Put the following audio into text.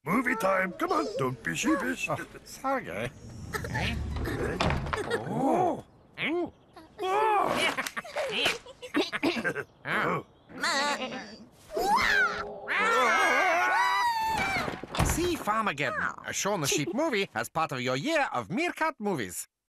Movie time. Come on, don't be sheepish. Oh, sorry. Oh. See Farmageddon, a Shaun the Sheep movie as part of your year of Meerkat movies.